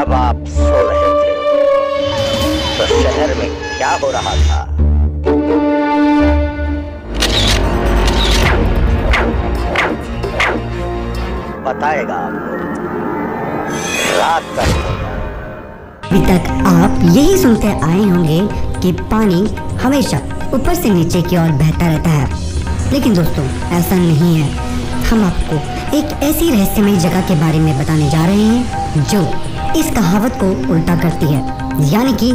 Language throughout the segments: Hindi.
जब आप सो रहे थे तो शहर में क्या हो रहा था? बताएगा आपको रात का। अभी तक आप यही सुनते आए होंगे कि पानी हमेशा ऊपर से नीचे की ओर बहता रहता है, लेकिन दोस्तों ऐसा नहीं है। हम आपको एक ऐसी रहस्यमय जगह के बारे में बताने जा रहे हैं जो इस कहावत को उल्टा करती है, यानी कि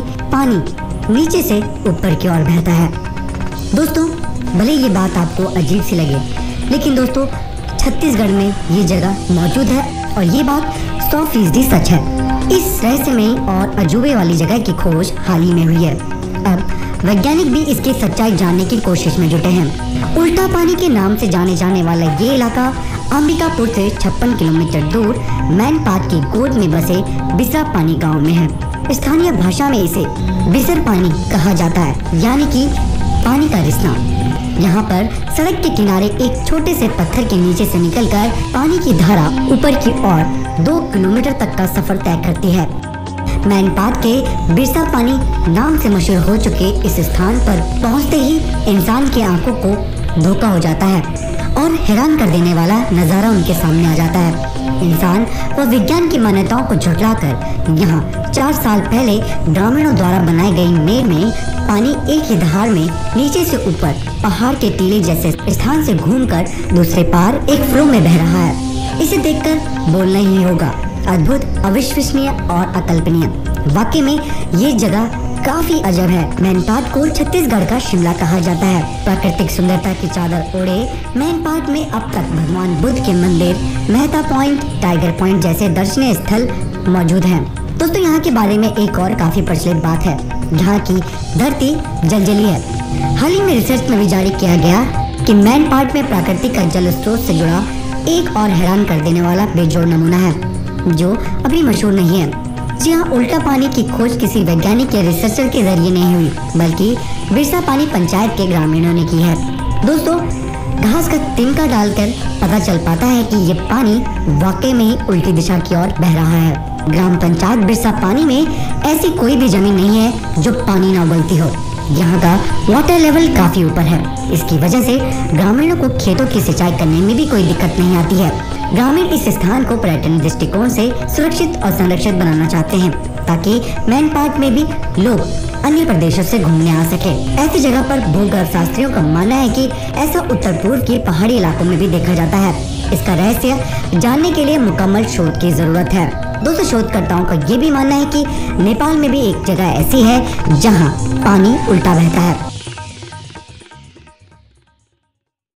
पानी नीचे से ऊपर की ओर बहता है। दोस्तों भले ये बात आपको अजीब सी लगे, लेकिन दोस्तों छत्तीसगढ़ में ये जगह मौजूद है और ये बात 100% सच है। इस रहस्यमय और अजूबे वाली जगह की खोज हाल ही में हुई है। अब वैज्ञानिक भी इसकी सच्चाई जानने की कोशिश में जुटे हैं। उल्टा पानी के नाम से जाने जाने वाला ये इलाका अंबिकापुर से 56 किलोमीटर दूर मैनपाट की गोद में बसे बिसरा पानी गांव में है। स्थानीय भाषा में इसे बिसर पानी कहा जाता है, यानी कि पानी का रिसना। यहाँ पर सड़क के किनारे एक छोटे से पत्थर के नीचे से निकलकर पानी की धारा ऊपर की ओर 2 किलोमीटर तक का सफर तय करती है। मैनपाट के बिरसा पानी नाम से मशहूर हो चुके इस स्थान पर पहुंचते ही इंसान की आंखों को धोखा हो जाता है और हैरान कर देने वाला नजारा उनके सामने आ जाता है। इंसान व विज्ञान की मान्यताओं को झुठलाकर यहाँ 4 साल पहले ग्रामीणों द्वारा बनाई गई नहर में पानी एक ही धार में नीचे से ऊपर पहाड़ के टीले जैसे स्थान से घूमकर दूसरे पार एक फ्लो में बह रहा है। इसे देखकर बोलना ही होगा, अद्भुत, अविश्वसनीय और अकल्पनीय। वाकई में ये जगह काफी अजब है। मैनपाट को छत्तीसगढ़ का शिमला कहा जाता है। प्राकृतिक सुंदरता की चादर ओढ़े मैनपाट में अब तक भगवान बुद्ध के मंदिर, मेहता पॉइंट, टाइगर पॉइंट जैसे दर्शनीय स्थल मौजूद हैं। दोस्तों यहाँ के बारे में एक और काफी प्रचलित बात है, यहाँ की धरती जलजली है। हाल ही में रिसर्च में भी जारी किया गया कि मैनपाट में प्राकृतिक जल स्रोत से जुड़ा एक और हैरान कर देने वाला बेजोड़ नमूना है जो अभी मशहूर नहीं है। जी हाँ, उल्टा पानी की खोज किसी वैज्ञानिक या रिसर्चर के जरिए नहीं हुई, बल्कि बिरसा पानी पंचायत के ग्रामीणों ने की है। दोस्तों घास का तिनका डालकर पता चल पाता है कि ये पानी वाकई में ही उल्टी दिशा की ओर बह रहा है। ग्राम पंचायत बिरसा पानी में ऐसी कोई भी जमीन नहीं है जो पानी न उबलती हो। यहाँ का वाटर लेवल काफी ऊपर है। इसकी वजह से ग्रामीणों को खेतों की सिंचाई करने में भी कोई दिक्कत नहीं आती है। ग्रामीण इस स्थान को पर्यटन दृष्टिकोण से सुरक्षित और संरक्षित बनाना चाहते हैं ताकि मैनपाट में भी लोग अन्य प्रदेशों से घूमने आ सके। ऐसी जगह पर भूगर्भ शास्त्रियों का मानना है कि ऐसा उत्तर पूर्व के पहाड़ी इलाकों में भी देखा जाता है। इसका रहस्य जानने के लिए मुकम्मल शोध की जरूरत है। दोस्तों शोधकर्ताओं का ये भी मानना है कि नेपाल में भी एक जगह ऐसी है जहाँ पानी उल्टा बहता है।